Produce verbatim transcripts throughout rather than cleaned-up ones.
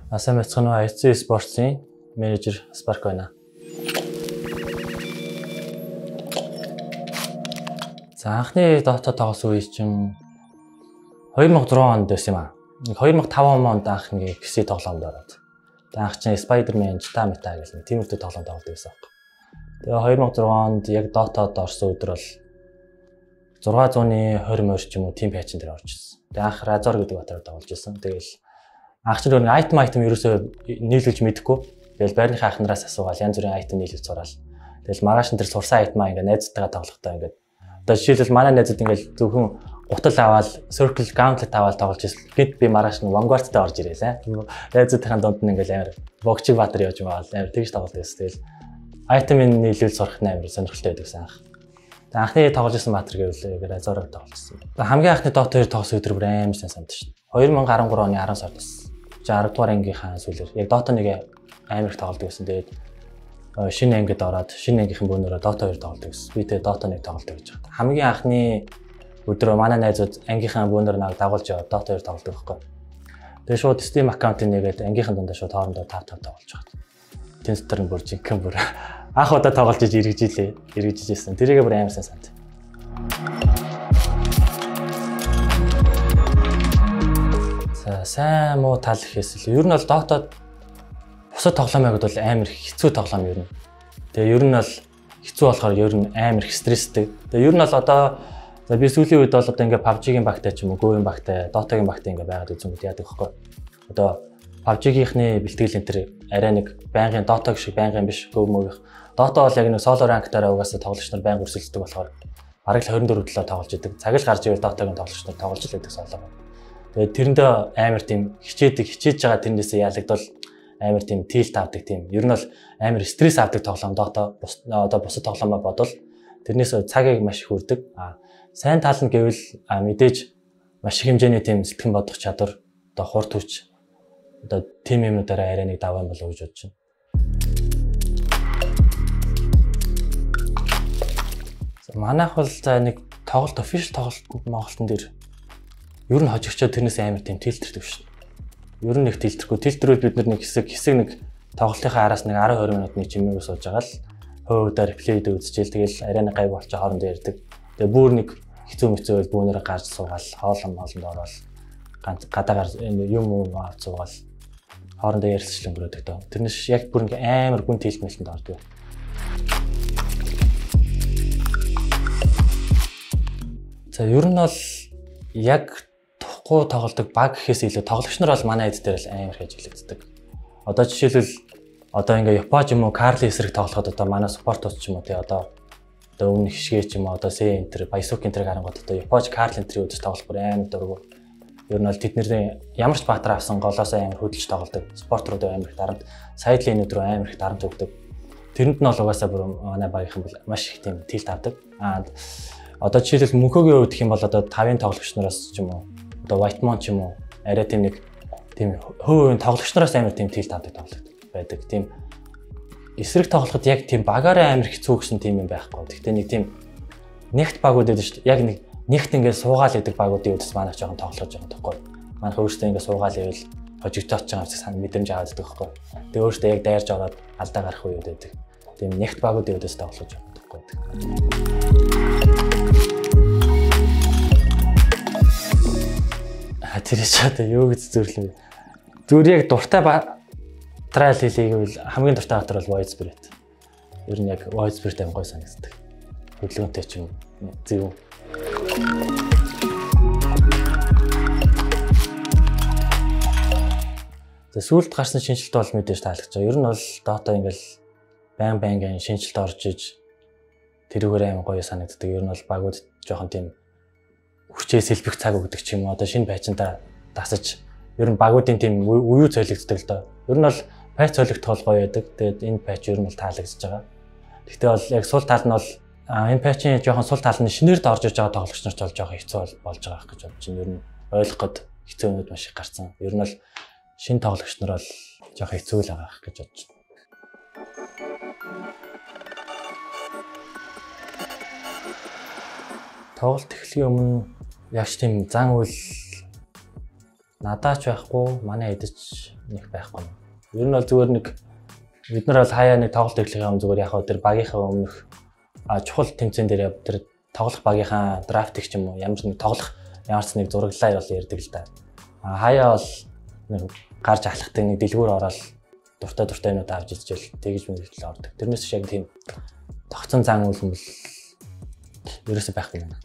Сайн байцгаана уу? ай си Sports-ийн менежер Spark байна. За анхны Dota тоглосон үе чинь two thousand six онд байсан юм аа. two thousand five онд анх нэг пи си тоглоомд ороод. Тэгээ анх чинь Spider-Man Jita Meta гэх нэг тиймэрхүү тоглоом тоглодог байсан юм. Тэгээ two thousand six онд яг Dota-д орсон өдөр бол six twenty морь ч юм уу team patch-ын дээр орж ирсэн. Тэгээ анх Razor гэдэг батараа тоглож ирсэн. Тэгээл анх чинь нэг item item ерөөсөө нийлүүлж мэдэхгүй. Тэгэл байрныхаа ахнараас асуугаал янз бүрийн item нийлүүлж сураал. Тэгэл маргааш энэ төр сурсан item аа ингээд найзтайгаа тоглохдоо ингээд одоо жишээлбэл манай найзууд ингээд зөвхөн гутал аваад circle gauntlet аваад тоглож ирсэн. Гэт би маргааш нь vanguard-тай орж ирээ лээ. Найзуудын дунд нь ингээд амар богчиг батар явж байгаа бол амар тэгж тоглож байсан. Тэгэл item-ын нийлүүл сурах нь амар сонирхолтой байдаг гэсэн анх. Тэгээ анхны тоглож ирсэн батар гэвэл Razor-ыг тоглож ирсэн. Хамгийн анхны Dota two тоглосон өдөр бүр амар сайн сандсан шин. two thousand thirteen оны ten сард байсан. sixty дугаар ангийнхаа сүүлээр яг Dota one-ыг амар их тоглодог гэсэн. Тэгээд шинэ ангид ороод шинэ ангийнхэн бөөнөрөө Dota two тоглодог гэсэн. Би тэгээд Dota one тоглодог гэж байна. Хамгийн анхны өдрөө манай найзууд ангийнхаа бөөнөр нэг дагуулж яваад Dota two тоглодог байхгүй. Тэгээд шууд Steam аккаунтыг нэгээд ангийнхан дундаа шууд хоорондоо five five тоглож байгаа. Тэн дотор нь бүр жинхэнэ бүр анх удаа тоглож иж эргэжлээ. Эргэжижсэн. Тэрийгээ бүр амар сайн санд. Сайн муу тал гэхээс л ер нь бол Dota бусад тоглоомыг бол амар хэцүү тоглоом ер нь. Тэгээ ер нь бол хэцүү болохоор ер нь амар их стресстэй. Тэгээ ер нь бол одоо за би сүүлийн үед бол одоо ингээ пи ю би джи-ийн багтай ч юм уу, Go-ийн багтай, Dota-гийн багтай ингээ байгаад үзэн мэт яадаг байхгүй. Одоо пи ю би джи-гийнхний бэлтгэл энэ төр арай нэг байнгын Dota шиг байнгын биш, Go-мөөх. Dota бол яг нэг solo rank-таараа угаасаа тоглогч нар байнга өрсөлддөг болохоор бараг л twenty-four төлөө тоглож идэг. Цаг л гарч ивэл Dota-гийн тоглогч нар тоглож л байдаг solo. Тэгээд тэрэндээ амар тийм хичээдэг, хичээж байгаа тэрнээсээ яалагдвал амар тийм tilt авдаг тийм. Ер нь бол амар стресс авдаг тоглоом Dota одоо бусад тоглоомоо бодвол тэрнээс цагийг маш их үрдэг. А сайн тал нь гэвэл мэдээж маш их хэмжээний тийм сэтгэн бодох чадвар, одоо хурд хүч, одоо тим юмнуудаараа арай нэг даваа болов гэж бодож байна. Манайх бол за нэг тоглолт official тоглолт Монголтон дээр ер нь хожигчоо тэрнээс амар тийм тилтердэг шин. Ер нь их тилтерхгүй. Тилтервэл бид нэг хэсэг хэсэг нэг тоглолтынхаа араас нэг ten twenty минутны чимээг сууж байгаа л хөөдөө реплейд үзчихэл тэгэл арай нэг гайг болчоо хоорондоо ярьдаг. Тэгээ бүр нэг хэцүү мэцүү байл бүүнээрээ гарч суугаал хоолон моолонд ороод гадаагаар юм юм авч суугаал хоорондоо ярилцлан өнгөрөөдөг дөө. Тэрнээс яг бүр нэг амар гүн тилтмэлтэнд ордог. За ер нь бол яг тохгүй тоглодог баг гэхээс илүү тоглогч нар бол манай эд дээр л амар хийж хэлэгддэг. Одоо жишээлбэл одоо ингээ Япоч юм уу Карли эсрэг тоглоход одоо манай спортус ч юм уу тий одоо одоо өмнө хишгээ ч юм уу одоо Сэ энтер Баясук энтерийг харангууд одоо Япоч Карли энтерийг үзэж тоглох бүр амар дургу. Ер нь бол тэдний ямар ч баатар авсан голоос амар хөдөлж тоглодог. Спорт руу амар их дарамт, сайдлын руу амар их дарамт өгдөг. Тэрэнд нь бол угаасаа бүр манай багийнхан бол маш их тийм тилт авдаг. Аа одоо жишээлбэл мөнхөгийн хувьд гэх юм бол одоо five тоглогч нараас ч юм уу одоо Whitemon ч юм уу арай тийм нэг тийм хөвөн тоглогч нараас амар тийм тилт авдаг тоглолт байдаг. Тийм эсрэг тоглоход яг тийм багаараа амар хэцүү гэсэн тийм юм байхгүй. Гэхдээ нэг тийм нэгт багууд байдаг шүү дээ. Яг нэг нэгт ингээд суугаал гэдэг багуудын үдс манайх жоохон тоглож байгаа байхгүй. Манайх өөрсдөө ингээд суугаал ивэл хожигдооч байгаа гэсэн сан мэдрэмж аваад байдаг байхгүй. Тэгээ өөрсдөө яг дайрж ороод алдаа гарах үед байдаг. Тийм нэгт багуудын үдс тоглож байгаа байхгүй. Тэр ч одоо юу гэж зөвлөв. Зүгээр яг дуртай трайл хийлээ гэвэл хамгийн дуртай батар бол Void Spirit. Ер нь яг Void Spirit аим гой санагддаг. Хөдөлгөөнтэй ч юм зөв. За сүүлд гарсан шинжилт бол мэдээж таалагдж байгаа. Ер нь бол Dota ингээл байн байнгын шинжилт орж иж тэрүүгээр аим гоё санагддаг. Ер нь бол багууд жоохон тийм хүчээ сэлбэх цаг өгдөг ч юм уу одоо шинэ байчнда дасаж ер нь багуудын тийм үеүү цолигддаг л доо. Ер нь бол байч цолигдох гоё байдаг. Тэгээд энэ байч ер нь бол таалагдж байгаа. Гэхдээ бол яг сул тал нь бол энэ байчийн жоохон сул тал нь шинээр дорж иж байгаа тоглогч нарт бол жоохон хэцүү болж байгаа гэж бодож байна. Ер нь ойлгох гээд хэцүү юмуд маш их гарсан. Ер нь бол шинэ тоглогч нар бол жоохон хэцүү л байгаа гэж бодож байна. Тоглолт эхлэхийн өмнө яг тийм зан үйл надаач байхгүй, манай эдэж нэг байхгүй. Ер нь бол зүгээр нэг бид нар бол хаяа нэг тоглолт эхлэхийн өмнө зүгээр яг хаа тэр багийнхаа өмнөх а чухал тэмцээн дээр тэр тоглох багийнхаа драфтыг ч юм уу ямар ч нэг тоглох ямар ч нэг зураглалаа бол ярьдаг л да. А хаяа бол нэг гарч ахлахтай нэг дэлгүүр ороод дуртай дуртай юмуд авч ичжэл тэгж мэрэгтэл ордог. Тэрнээс шиг тийм тогтсон зан үйл юм бол ерөөсөй байхгүй юм.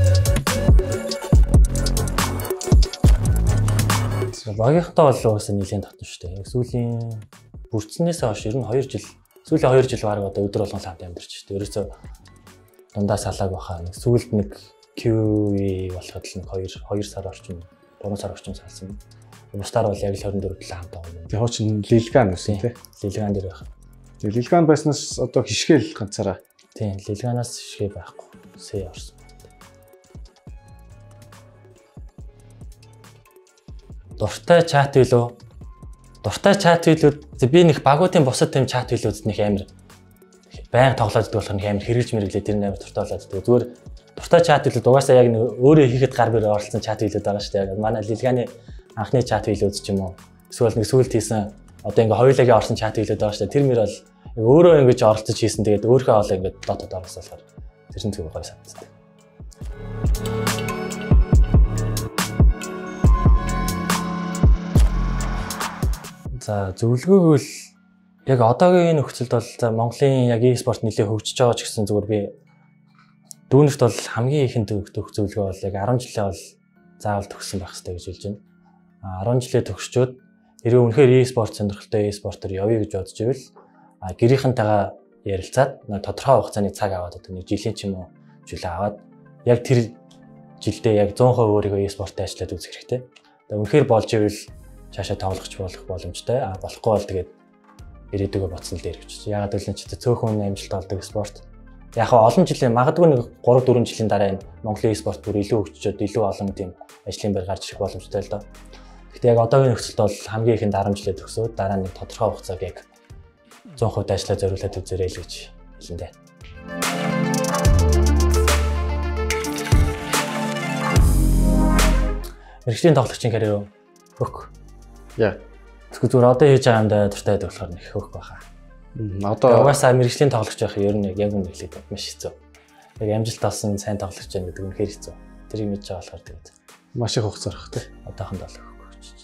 Багийнхтай бол уусаа нэлийн татна шүү дээ. Сүүлийн бүрдснээс хойш ер нь хоёр жил сүүлийн хоёр жил баг одоо өдөр болгон хамт амьдарч шүү дээ. Ерөөсөө дундаа салааг баха нэг сүүлд нэг кью и болоход л нэг хоёр хоёр сар орчим гурван сар орчим салсан. Бусдаар бол яг л хорин дөрөв талаа хамт байгаа юм. Яг ч Лилган үсэн тий. Лилган дээр байх. Тэгээ Лилган байснаас одоо хишгээл ганцаараа. Тийм, Лилганаас хишгээ байхгүй. Сэ орсон. Дуртай чат билүү? Дуртай чат билүүд би нэг багуудын бусад тийм чат билүүдэд нэг амар байнга тоглоод идэх болохоор нэг амар хэрэгжилж мэрэглээ тэр амар дуртай болоод идэх. Зүгээр дуртай чат билүүд угаасаа яг нэг өөрөө хийхэд гар бэр оролцсон чат билүүд байгаа шүү дээ. Манай Лилганы анхны чат билүүд ч юм уу. Эсвэл нэг сүүлд хийсэн одоо ингээ хоёулагийн орсон чат билүүд байгаа шүү дээ. Тэр мөр бол өөрөө ингэж оролцож хийсэн. Тэгээд өөрхөө олоо ингээ дотоод орсон болохоор тэр чинь зүгээр гоё санагдсан. За зөвлөгөөг бол яг одоогийн нөхцөлд бол за Монголын яг e-спорт нэлээд хөгжиж байгаа ч гэсэн зүгээр би дүүнэрт бол хамгийн ихэнд өгөх зөвлөгөө бол яг арван жилээ бол заавал төгссөн байх хэрэгтэй гэж хэлж байна. А арван жилээ төгсчөөд хэрвээ үнэхээр e-спорт сонирхолтой e-спортоор явъя гэж бодож ивэл а гэрийнхэнтэйгээ ярилцаад тодорхой хугацааны цаг аваад одоо нэг жилийн ч юм уу жилээ аваад яг тэр жилдээ яг сто процент өөрийгөө e-спортод ажиллаад үзэх хэрэгтэй. Тэгээ үнэхээр болж ивэл цаашаа тоглохч болох боломжтой. А болохгүй бол тэгээд ирээдүгөө боцсон л дээр гэж. Ягаад гэвэл ч цөөхөн амжилт олдог спорт. Яг хаа олон жилийн магадгүй нэг гурав дөрвөн жилийн дараа энэ Монголын спорт бүр илүү хөгжиж илүү олон тийм ажлын байр гарч ирэх боломжтой л доо. Гэхдээ яг одоогийн нөхцөлд бол хамгийн ихэнд арван жилээ төгсөөд дараа нэг тодорхой хугацааг яг сто процент ажиллаа зориулаад үзээрэй л гэж хэлэн дээ. Мэргэжлийн тоглогчийн карьер хөх. Яа. Тэгвэл зүгээр одоо хийж байгаа юмдаа дуртай байдаг болохоор нэг хөх баха. Одоо угаасаа мэргэжлийн тоглогч байх ер нь яг үнэ хэлээд маш хэцүү. Яг амжилт олсон сайн тоглогч юм гэдэг үнэхээр хэцүү. Тэр юм хийж байгаа болохоор тэгээд маш их хугацаа орох тий. Одоохонд бол хөх.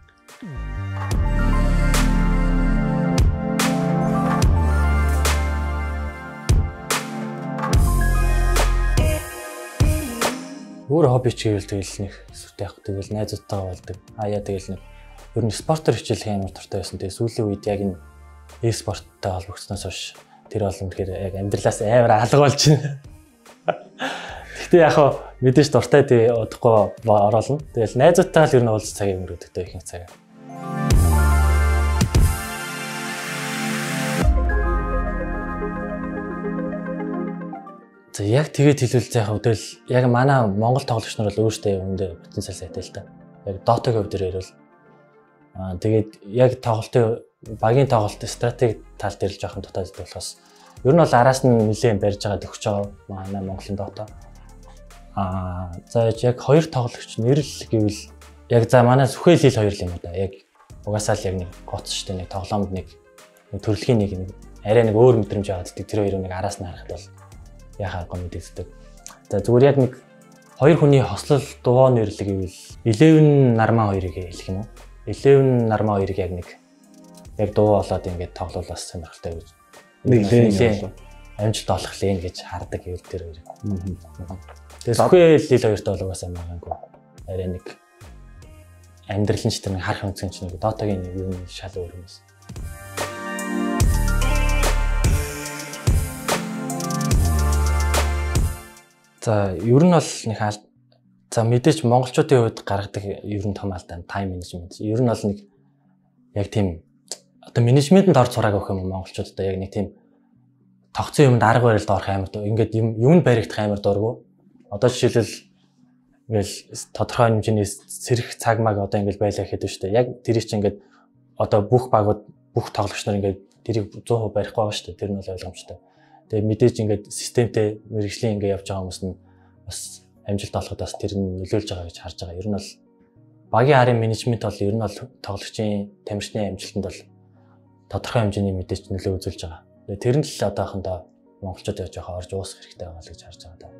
Өөр хобби ч гэвэл тэгэл нэг сүртэй явах тэгэл найзуудтайгаа болдог. Аяа тэгэл нэг ер нь спортоор хичээлэх амар дуртай байсан. Тэгээ сүүлийн үед яг энэ e-спорттой холбогдсноос хойш тэр бол үнэхээр яг амьдралаас амар алга болж байна. Гэхдээ яг хаа мэдээж дуртай тий удахгүй ороолно. Тэгэл найзуудтайгаа л ер нь уулз цагийг өнгөрөөдөг дөө ихэнх цагаа. За яг тэгээд хэлвэл за яг хөдөл яг манай Монгол тоглогч нар бол өөрсдөө үүндээ потенциал сайтай л та. Яг Dota-гийн хувьд ярил аа тэгээд яг тоглолтын багийн тоглолт стратеги тал дээр л жоохон дутаад болохоос ер нь бол араас нь нэлээд барьж байгаа төгсөж байгаа манай Монголын Dota. Аа за яг хоёр тоглогч нэрл гэвэл яг за манай Сүхэл хил хоёр л юм да. Яг угаасаа л яг нэг гоц штэ нэг тоглоомд нэг төрөлхийн нэг арай нэг өөр мэдрэмж аваад тэр хоёрыг нэг араас нь харахад бол яхаа гоо мэдээддэг. За зүгээр яг нэг хоёр хүний хослол дуу нэрлэг гэвэл Eleven Нармаа хоёрыг хэлэх юм уу? Eleven Нармаа хоёрыг яг нэг яг дуу болоод ингээд тоглоулаас сонирхолтой гэж. Нэг нэлээ амжилт олох лээ гэж хардаг гэвэл тэр хоёрыг. Тэгээд Сүхэл хил хоёрт бол угаасаа магаагүй. Арай нэг амьдрал нь ч тэр нэг харах үнцэн ч нэг Dota-гийн нэг юм шал өөр юм байна. За ер нь бол нэг хаалт за мэдээч монголчуудын хувьд гаргадаг ер нь том алдаа тайм менежмент. Ер нь бол нэг яг тийм одоо менежментэнд орж сураг өгөх юм монголчуудад яг нэг тийм тогтсон юмд арга барилд орох амар дөө. Ингээд юм юм баригдах амар дургу. Одоо жишээлбэл ингээл тодорхой хэмжээний сэрэх цаг маг одоо ингээл байлаа гэхэд шүү дээ. Яг тэр чинь ингээд одоо бүх багууд бүх тоглогч нар ингээд тэрийг сто процент барихгүй байгаа шүү дээ. Тэр нь бол ойлгомжтой. Тэгээ мэдээж ингээд системтэй мэргэжлийн ингээд явж байгаа хүмүүс нь бас амжилт олоход бас тэр нь нөлөөлж байгаа гэж харж байгаа. Ер нь бол багийн харийн менежмент бол ер нь бол тоглогчийн тамирчны амжилтанд бол тодорхой хэмжээний мэдээж нөлөө үзүүлж байгаа. Тэгээ тэр нь л одоохондоо монголчууд яаж яхаа орж уусах хэрэгтэй байгаа л гэж харж байгаа даа.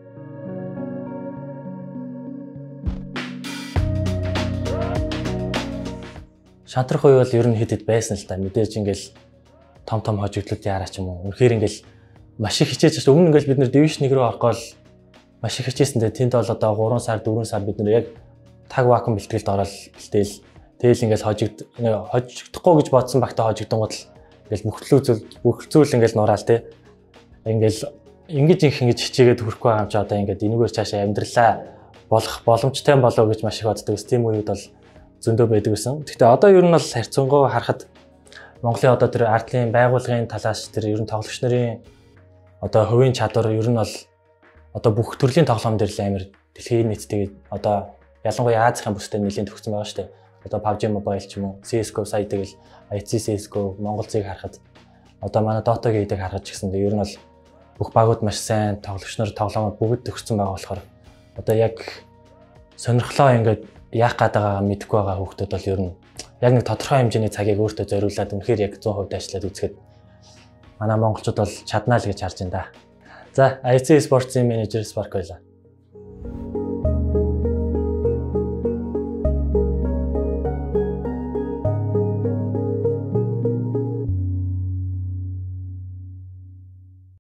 Шантрах үе бол ер нь хэд хэд байсан л да. Мэдээж ингээл том том хожигдлууд яараа ч юм уу. Үнэхээр ингээл маш их хичээж байгаа. Өмнө ингээл бид нэр дивишн нэг рүү орохгоо л маш их хичээсэндээ тэнд бол одоо гурван сар дөрвөн сар бид нэр яг таг вакуум бэлтгэлд ороод бэлтээл. Тэгэл ингээл хожигд хожигдохгүй гэж бодсон багтаа хожигдонгууд л ингээл бүхтлүү зүйл бүхэлцүүл ингээл нураал те. Ингээл ингэж их ингэж хичээгээд хүрэхгүй байгаа юм чи одоо ингээд энэгээр цаашаа амьдралаа болох боломжтой болоо гэж маш их боддог. Тийм үед бол зөндөө байдаг гэсэн. Гэхдээ одоо ер нь бол харьцангуй харахад Монголын одоо тэр ардлын байгууллагын талаас тэр ер нь тоглогч нарын одоо хувийн чадвар ер нь бол одоо бүх төрлийн тоглоом дээр л амар дэлхийн нийтдээ одоо ялангуяа Азийн бүстэй нэлийн төгссөн байгаа шүү дээ. Одоо пабжи Mobile ч юм уу, си эс го сая тэгэл ай си си эс го Монгол зэг харахад одоо манай Dota гэдэг харахад ч гэсэн ер нь бол бүх багууд маш сайн тоглогч нар тоглоомод бүгд төгссөн байгаа болохоор одоо яг сонирхлоо ингээд яах гээд байгаагаа мэдэхгүй байгаа хүмүүс бол ер нь яг нэг тодорхой хэмжээний цагийг өөртөө зориулаад үнэхээр яг cent percent ажиллаад үзэхэд манай монголчууд бол чаднаа л гэж харж байна да. За, ай си Sports-ийн менежер Spark байлаа.